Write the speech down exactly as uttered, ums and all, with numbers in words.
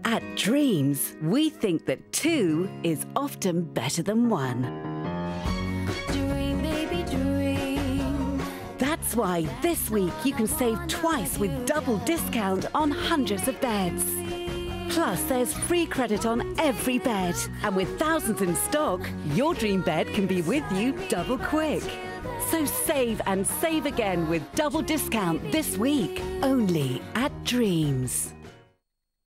At Dreams, we think that two is often better than one. Dream, baby, dream. That's why this week you can save twice with double discount on hundreds of beds. Plus, there's free credit on every bed. And with thousands in stock, your dream bed can be with you double quick. So save and save again with double discount this week, only at Dreams.